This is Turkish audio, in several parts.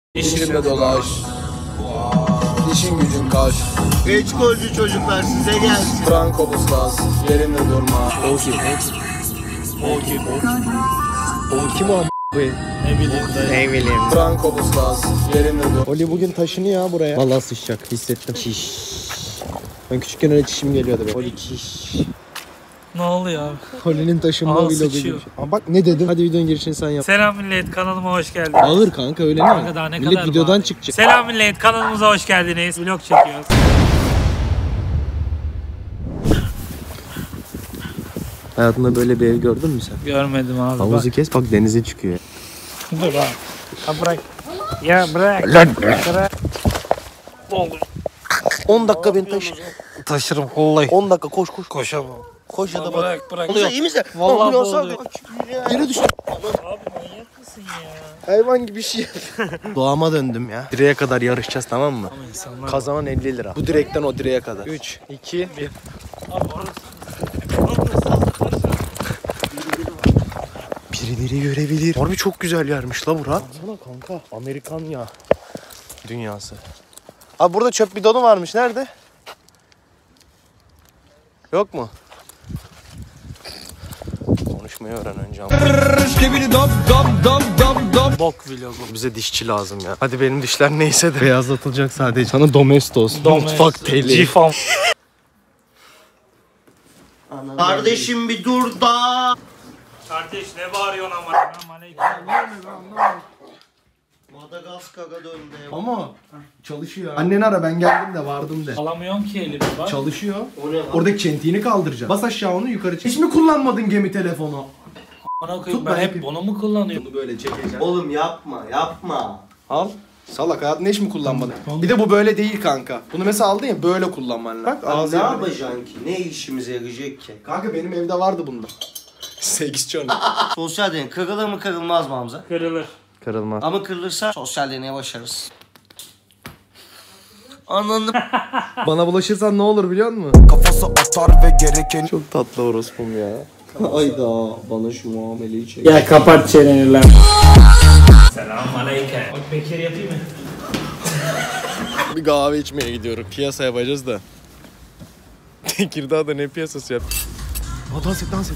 İşimle dolaş. İşin gücün kaş. Geç golcü çocuklar size gelsin. Franco Bustas, yerinde durma. O kim? O kim o a**ayım? Ne bileyim. Franco Bustas, yerinde dur. Oli bugün taşınıyor ya buraya. Vallahi sıçacak, hissettim. Çiş. Ben küçükken öyle çişim geliyordu benim. Oli çiş. Ne oluyor abi? Oli'nin taşınma Aa, vlogu sıçıyor. gibi. Ama bak ne dedim? Hadi videonun girişini sen yap. Selam millet, kanalıma hoş geldiniz. Ağır kanka öyle Kanka ne? daha ne Millet kadar videodan bağırıyor. çıkacak. Selam millet, kanalımıza hoş geldiniz. Vlog çekiyoruz. Hayatında böyle bir ev gördün mü sen? Görmedim abi. Havuzu kes bak denize çıkıyor. Dur bak. Ha bırak. Ya bırak. Bırak. 10 dakika beni taşı. Taşırım vallahi. 10 dakika koş. Koşamam. Koş ya da bak. Bırak bırak. Oluyor. İyi misin? Vallahi Ambulans boğuluyor. abi. Yere düştü. Abi manyak mısın ya? Hayvan gibi bir şey. Doğama döndüm ya. Direğe kadar yarışacağız tamam mı? Ama insanlar... Kazanan 50 lira. Bu direkten o direğe kadar. 3, 2, 1. Abi orası... Birileri görebilir. Harbi çok güzel yermiş la bura. Baksana kanka. Amerikan ya. Dünyası. Abi burada çöp bidonu varmış. Nerede? Yok mu? Konuşmayı öğren önce ama. Bok vlogu. Bize dişçi lazım ya. Hadi benim dişler neyse de. Beyazlatılacak sadece. Sana domestos. Domestos. Mutfak teli. Cifam. Kardeşim bir dur da. Kardeş ne bağırıyorsun ama? Selamünaleyküm. Madagaskar'a döndü. Ama çalışıyor. Anneni ara ben geldim de vardım de. Alamıyorum ki elimi bak. Çalışıyor. O ne lan? Oradaki çentiğini kaldıracağım. Bas aşağı onu yukarı çek. Hiç mi kullanmadın gemi telefonu? Bana koyayım Tut ben ben hep yapayım. bunu mu kullanıyorum? Bunu böyle çekeceğim. Oğlum yapma. Al. Salak hayatında hiç mi kullanmadın? Bir de bu böyle değil kanka. Bunu mesela aldın ya böyle kullanman lazım. Bak Abi ağzı ne böyle. yapacaksın ki? Ne işimize yarayacak ki? Kanka benim evde vardı bunda. 8 çanı. Sosyal deney kırılır mı kırılmaz mı Hamza? Kırılır. Kırılmaz. Ama kırılırsa sosyal deneye başarırız. Anladım. Bana bulaşırsan ne olur biliyor musun? Kafası atar ve gereken... Çok tatlı orospum ya. Ayda bana şu muameleyi çek. Ya kapat çeneni lan. Selamünaleyküm. Bak Bekir yapayım mı? Bir kahve içmeye gidiyorum. Piyasa yapacağız da. Tekirdağ'da ne piyasası yap? Aa, dans et.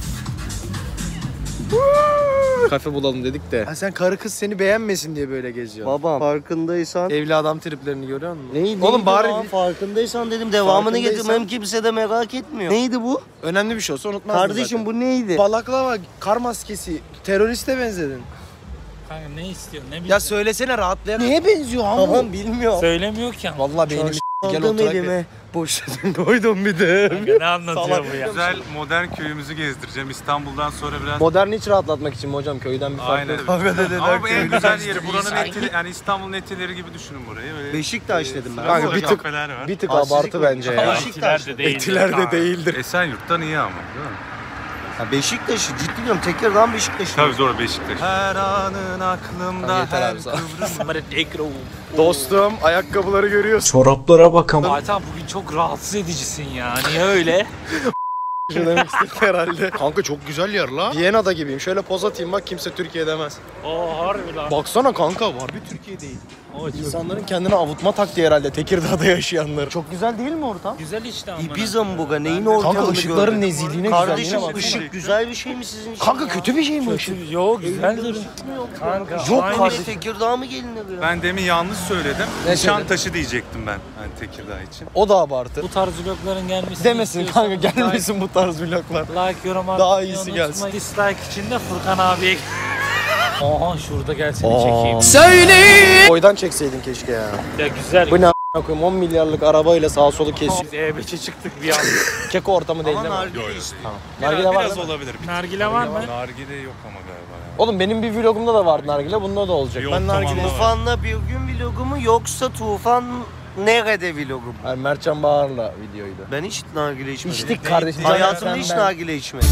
Kafe bulalım dedik de. Ha, sen karı kız seni beğenmesin diye böyle geziyorsun. Babam farkındaysan. Evli adam triplerini görüyor musun? Neydi? Oğlum bari farkındaysan dedim devamını Farkındaysan- getirmem kimse de merak etmiyor. Neydi bu? önemli bir şey olsa unutmazsın Kardeşim zaten. bu neydi? Balaklava, kar maskesi, teröriste benzedin. Kanka ne istiyorsun ne Ya bileyim. söylesene rahatlayan. Neye benziyor hamur? Babam bilmiyor. Söylemiyor ki ama. Vallahi benim gel Aldım oturak elime. boşladın koydum bir de. Kanka ne anlatıyor bu ya? Güzel modern köyümüzü gezdireceğim. İstanbul'dan sonra biraz... Modern hiç rahatlatmak için mi hocam köyden bir farkı Aynen. yok. Ama bu en güzel yeri. Buranın etileri, yani İstanbul'un etileri gibi düşünün burayı. Böyle Beşiktaş dedim ben. Kanka bir tık kafeler var. bir tık Hassizlik abartı var. bence ya. Beşiktaş. de değil. Etiler de değildir. Esenyurt'tan iyi ama değil mi? Ha, Beşiktaş'ı ciddi diyorum. Tekirdağ Beşiktaş'ı. Tabii zor Beşiktaş. Her anın aklımda Tamam, yeter abi, sağ ol. kıvrım. Dostum ayakkabıları görüyorsun. Çoraplara bakalım. Zaten bugün çok rahatsız edicisin ya. Niye öyle? Şu demek istedim herhalde. Kanka çok güzel yer la. Viyana'da gibiyim. Şöyle poz atayım bak kimse Türkiye demez. Oo harbi lan. Baksana kanka var bir Türkiye değil. O çok İnsanların kendine avutma taktiği herhalde Tekirdağ'da yaşayanlar. Çok güzel değil mi ortam? güzel işte ama. Ibiza mı bu? Neyin ortamını Kanka ışıkların gördün? nezihliğine Kardeşim güzelliğine bak. ışık güzel bir şey mi sizin için? Kanka ya? kötü bir şey mi ışık? Yo güzeldir. Kanka. Yok aynı kardeşim. Tekirdağ mı gelinir ya? Ben demin yanlış söyledim. Ne Nişantaşı diyecektim ben. Hani Tekirdağ için. O da abartı. Bu tarz vlogların gelmesini Demesin kanka istiyorsanız gelmesin bu tarz vloglar. Like, yorum atmayı Daha iyisi unutmayın. gelsin. Dislike için de Furkan abiye... Aha şurada gel seni çekeyim. Boydan çekseydin keşke ya. Ya güzel. Bu ne a**ına koyayım 10 milyarlık arabayla sağa solu kesiyor. Biz E5'e çıktık bir an. Keko ortamı değil Ama değil mi? nargile işte. Nargile var Biraz değil mi? olabilir. Nargile var mı? Nargile yok ama galiba ya. Oğlum benim bir vlogumda da vardı nargile, bunda da olacak. Bir Ben ortam nargile... anlamadım. Tufan'la bir gün vlogu mu yoksa Tufan nerede vlogu mu? Hayır, Mertcan Bağır'la videoydu. Ben hiç nargile içmedim. İçtik kardeşim. Hayatımda Sen hiç ben. nargile içmedim.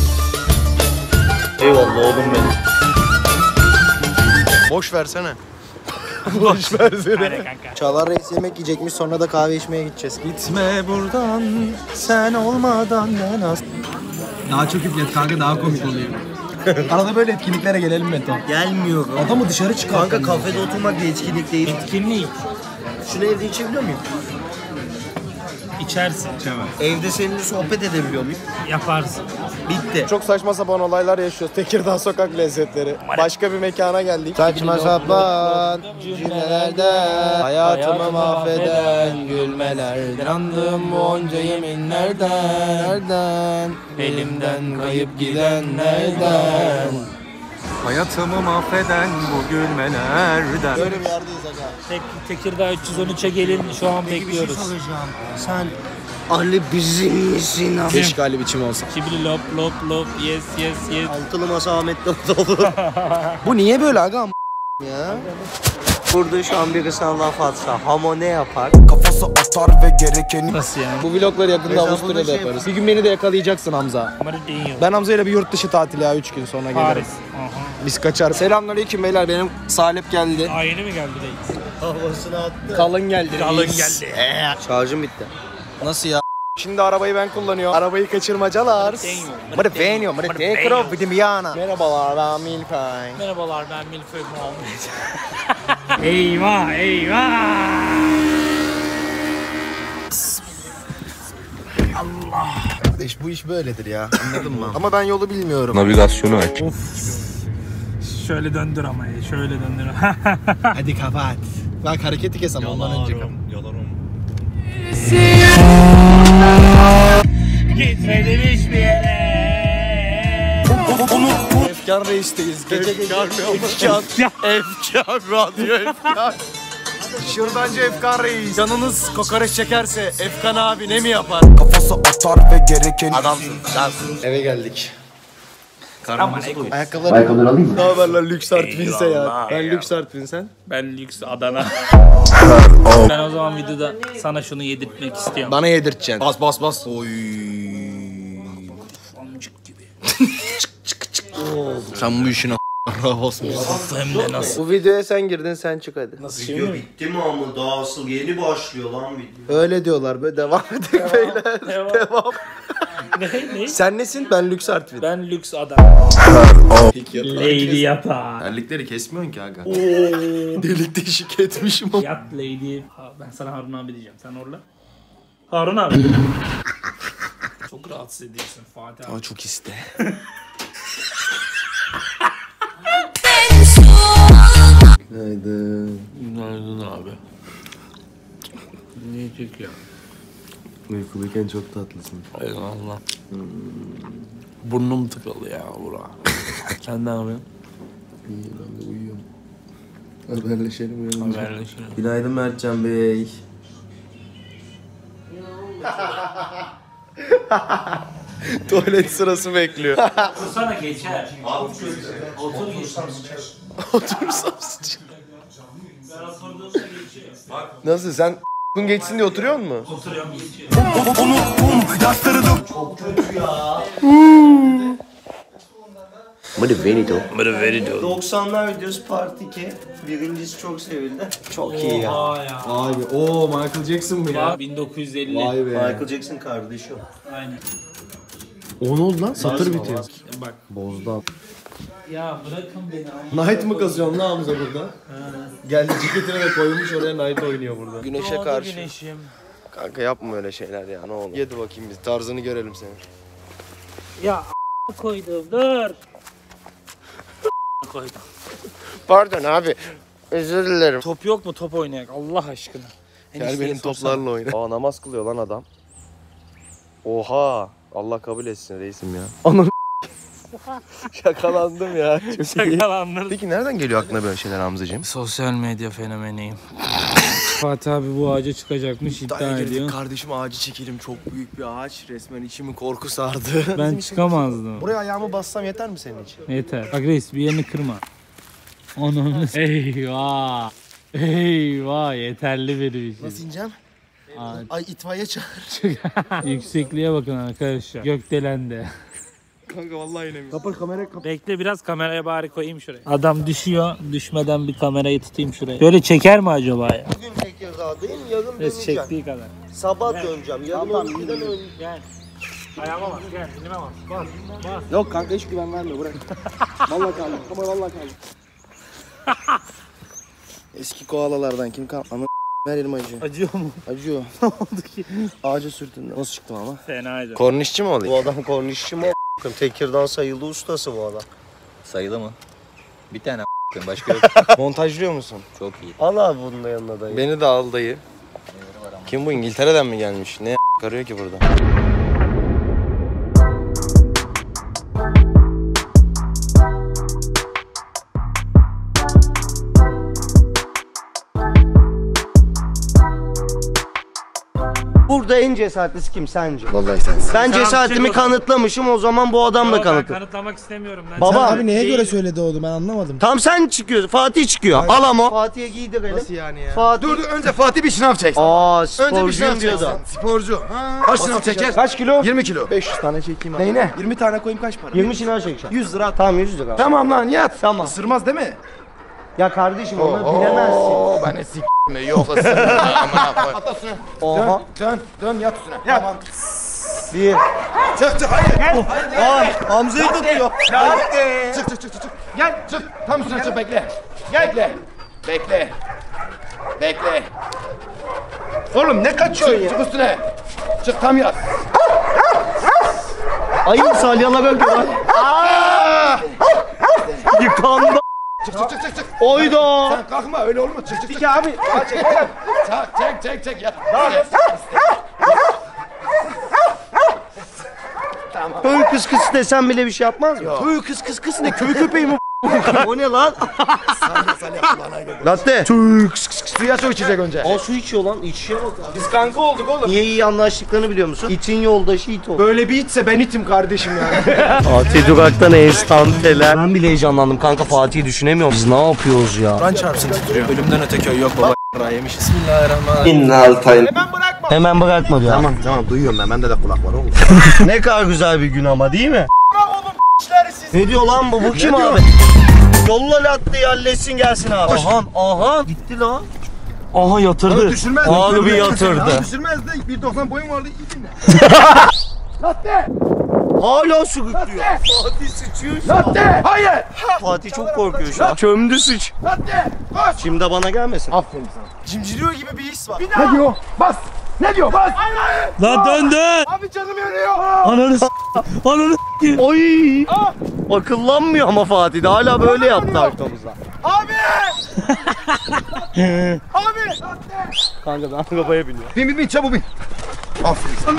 Eyvallah oğlum benim. Boş versene. Boş versene. Hadi kanka. Çağlar Reis yemek yiyecekmiş, sonra da kahve içmeye gideceğiz. Gitme buradan sen olmadan ben az. Daha çok üflet kanka, daha komik oluyor. Arada böyle etkinliklere gelelim Meto. Gelmiyorum. Adamı dışarı çıkar. Kanka kafede oturmak bir etkinlik değil. Etkinlik. Şunu evde içebiliyor muyum? İçersin. Evde seninle sohbet edebiliyor muyum? Yaparsın. Bitti. Çok saçma sapan olaylar yaşıyoruz. Tekirdağ sokak lezzetleri. Başka bir mekana geldik. Saçma sapan cümlelerden hayatımı mahveden gülmelerden andım bu onca yeminlerden. Nereden? Elimden kayıp gidenlerden. Hayatımı mahveden bu gülmelerden. Böyle bir yerdeyiz aga. Tekirdağ 313'e gelin. Şu an bekliyoruz. Sen Ali bizim misin abi? Keşke Ali biçim olsa. Kibri lop lop lop. Yes yes yes. Altılı masa Ahmet'le olur. Bu niye böyle aga ya? Burada şu an birisi Allah Fatsa. Hamo ne yapar? Kafası atar ve gerekeni. Nasıl yani? Bu vlogları yakında Mesela Avusturya'da burada şey yaparız. Bir gün beni de yakalayacaksın Hamza. Mardinho. Ben Hamza ile bir yurt dışı tatili ya 3 gün sonra gelirim. Paris. Aha. Biz kaçar. Selamünaleyküm beyler, benim Salep geldi. Aa yeni mi geldi reis? Havasını attı. Kalın geldi. Kalın reis. geldi. Şarjım bitti. Nasıl ya? Şimdi arabayı ben kullanıyorum. Arabayı kaçırmacalar. Mırvenio, mırvenio, vidimiana. Merhabalar, ben Milkay. Merhabalar ben Milföy Muhammed. Eyvah eyvah. Kardeş bu iş böyledir ya, anladın mı? Ama ben yolu bilmiyorum. Navigasyonu aç. Şöyle döndür ama şöyle döndür. Hadi kapat. Bak hareketi kes ama ondan önce kapat. Gitmedim hiçbir yere. Efkan Reis'teyiz. Gece Efkan radyo Efkan. Şırdancı Efkan Reis. Canınız kokoreç çekerse Efkan abi ne mi yapar? Kafası atar ve gereken. Adamsın, cansın. Eve geldik. Ayakkabıları alayım mı? Ne haber lan Lüks Art Vince ya? Ben Lüks Art Vince, sen? Ben lüks Adana. Ben o zaman videoda sana şunu yedirtmek istiyorum. Bana yedirteceksin. Bas bas. Oy. Amcık gibi. Sen bu işin Rahos musun? Hem de nasıl? Bu videoya sen girdin, sen çık hadi. Video bitti mi ama daha asıl yeni başlıyor lan video. Öyle diyorlar, böyle devam edelim beyler. Devam. Ne? Sen nesin? Ben Lüks Art Vince. Ben lüks Adana. Peki Lady yatağı. Terlikleri kesmiyorsun ki aga. Delik deşik etmişim ama. Yat lady. Ben sana Harun abi diyeceğim. Sen orla. Harun abi. Çok rahatsız ediyorsun Fatih abi. Ama çok iste. Günaydın. Günaydın abi. Niye çekiyor? Uykuluyken çok tatlısın. Eyvallah. Burnum tıkalı ya bura. Sen ne yapıyorsun? İyi, ben de uyuyorum. Haberleşelim uyanınca. Haberleşelim. Günaydın Mertcan Bey. Tuvalet sırası bekliyor. Sana geçer. Otur geçer. Otursam sıçayım. Nasıl, sen geçsin diye oturuyor musun? Oturuyorum geçiyor. Mıdı Benito. 90'lar videosu Part 2. Birincisi çok sevildi. Çok iyi ya. Aa ya. Vay be. Oo, Michael Jackson mı ya? 1950. Vay be. Michael Jackson kardeşi o. Aynen. O ne oldu lan? Satır bitiyor. Bak. Bozdu. Ya bırakın beni ama. Night mı kazıyorsun lan Hamza burada? Geldi ceketini de koymuş oraya, Night oynuyor burada. Güneşe Doğdu karşı. güneşim. Kanka yapma öyle şeyler ya, ne olur. Yedi bakayım biz, tarzını görelim senin. Ya koydum dur. Koydum. Pardon abi. Özür dilerim. Top yok mu, top oynayak Allah aşkına. Gel benim toplarla oyna. Aa, namaz kılıyor lan adam. Oha. Allah kabul etsin reisim ya. Anam. Şakalandım ya. Çok iyi. Şakalandır. Peki nereden geliyor aklına böyle şeyler Hamzacığım? Sosyal medya fenomeniyim. Fatih abi bu ağaca çıkacakmış iddia Daya ediyor. girdik kardeşim, ağacı çekelim. Çok büyük bir ağaç. Resmen içimi korku sardı. Ben çıkamazdım. Buraya ayağımı bassam yeter mi senin için? Yeter. Bak reis bir yerini kırma. Onun eyvah. Eyvah yeterli benim için. Nasıl ineceğim? Aa, Ay itfaiye çağır. yüksekliğe bakın arkadaşlar. Gökdelendi. Kanka vallahi inemiyorum. Kapat kamerayı, kapat. Bekle biraz kameraya bari koyayım şuraya. Adam düşüyor. Düşmeden bir kamerayı tutayım şuraya. Böyle çeker mi acaba ya? Bugün çekirdağdayım, yarın Res döneceğim. çektiği kadar. Sabah döneceğim, yarın 12'den önce. Gel. Ayağıma bas gel. Elime bas. Bas. Bas. Yok kanka hiç güven verme bırak. Vallahi kaldım. Ama vallahi kaldım. Eski koalalardan kim kalmadı? Her yerim acıyor. Acıyor mu? Acıyor. Ne oldu ki? Ağaca sürtündüm. Nasıl çıktım ama? Fenaydı. Kornişçi mi Bu olayım? adam kornişçi mi o? Tekirdağ sayılı ustası bu adam. Sayılı mı? Bir tane başka yok. Montajlıyor musun? Çok iyi. Al abi bunun da yanına dayı. Beni de al dayı. Kim bu? İngiltere'den mi gelmiş? Ne arıyor ki burada? Burada en cesaretlisi kim sence? Vallahi sensin. Ben cesaretimi kanıtlamışım, o zaman bu adam da Ben kanıtlı. kanıtlamak istemiyorum. Ben Baba. Abi neye göre söyledi onu ben anlamadım. Tam sen çıkıyorsun, Fatih çıkıyor. Al ama. Fatih'e giydirelim. Nasıl yani ya? Fatih. Dur önce Fatih bir sınav çeksin. Aa, Önce bir sınav sporcuyum diyordu. çeksin. Sporcu. Kaç sınav çeker? Kaç kilo? 20 kilo. 500 tane çekeyim abi. Neyine? 20 tane koyayım kaç para? 20 şınav çekeceğim. 100 lira. Tamam 100 lira. Tamam lan yat. Tamam. Isırmaz değil mi? Ya kardeşim onu bilemezsin. Ben de s***me yok ısırmaz. Amına koy. At üstüne. Oha. Dön yat üstüne. Tamam. Bir. Çık hayır. Aa, Hamza'yı tutuyor. Çık. Gel çık. Tam üstüne çık bekle. Bekle. Oğlum ne kaçıyorsun ya? Çık üstüne. Çık tam yat. Ayı salyalar öldü lan. Yıkandı. Çık. Oyda. Sen kalkma öyle olma. Çık abi. Daha çek. Çek yat. Köy kıs kıs desem bile bir şey yapmaz mı? Köy kıs ne? Köy köpeği mi? O ne lan? Latte. Suya su içecek önce. Aa su içiyor lan. İçişe bak abi. Biz kanka olduk oğlum. Niye iyi anlaştıklarını biliyor musun? İtin yoldaşı it oldu. Böyle bir itse ben itim kardeşim yani. Fatih Durak'tan enstanteler. Ben bile heyecanlandım kanka, Fatih'i düşünemiyorum. Biz ne yapıyoruz ya? Lan çarpsın titriyor. Ölümden öte köy yok baba. Yemiş. Bismillahirrahmanirrahim. Hemen bırakma diyor. Tamam duyuyorum ben. Bende de kulak var oğlum. Ne kadar güzel bir gün ama değil mi? Ne diyor lan bu? Bu kim abi? Yolla Latte'yi halletsin gelsin abi. Aha gitti lan. Aha yatırdı. Düşürmez. Abi bir yatırdı. Düşürmez de 1.90 boyum vardı. İyi dinle. Hala sürüklüyor. Fatih sıçıyor şu an. Latte. Hayır. Fatih çok korkuyor şu an. Çömdü sıç. Latte. Koş. Şimdi bana gelmesin. Aferin sana. Cimciriyor gibi bir his var. Ne diyor? Bas. Ne diyor? Bas. Lan döndü. Abi canım yanıyor. Ananı Ananı Oy. Akıllanmıyor ama Fatih de hala böyle yaptı arkamızda. Abi. Kanka ben arabaya biniyorum. Bin çabuk bin. Aferin.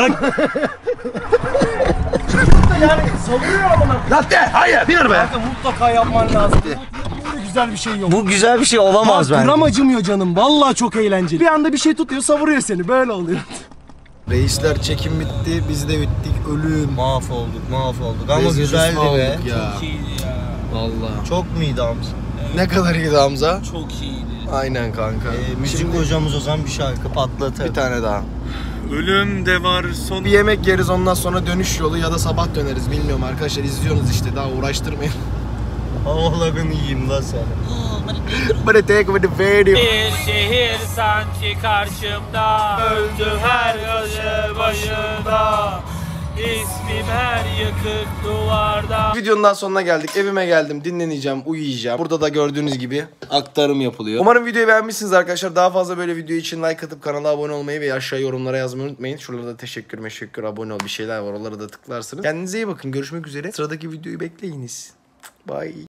Yani savuruyor ama. Latte. Hayır. Bin arabaya. Mutlaka yapman lazım. Güzel bir şey yok. Bu güzel bir şey olamaz bence. Gram acımıyor canım. Vallahi çok eğlenceli. Bir anda bir şey tutuyor, savuruyor seni. Böyle oluyor. Reisler çekim bitti. Biz de bittik. Ölüm. Mahvolduk ama Rezil güzeldi rüsva be. olduk ya. iyiydi ya. Vallahi. Çok muydu Hamza? Ne kadar iyiydi Hamza? Çok iyiydi. Aynen kanka. Müzik hocamız o zaman bir şarkı patlatır. Bir tane daha. Ölüm de var son. Bir yemek yeriz ondan sonra dönüş yolu ya da sabah döneriz. Bilmiyorum arkadaşlar, izliyorsunuz işte, daha uğraştırmayın. Havalarını yiyeyim la sen. But it take with the video. Bir şehir sanki karşımda, öldü her gözü başında. İsmim her yıkık duvarda. Videonun daha sonuna geldik. Evime geldim, dinleneceğim, uyuyacağım. Burada da gördüğünüz gibi aktarım yapılıyor. Umarım videoyu beğenmişsiniz arkadaşlar. Daha fazla böyle video için like atıp kanala abone olmayı ve aşağı yorumlara yazmayı unutmayın. Şuralarda teşekkür, abone ol, bir şeyler var. Oralara da tıklarsınız. Kendinize iyi bakın. Görüşmek üzere. Sıradaki videoyu bekleyiniz. Bye.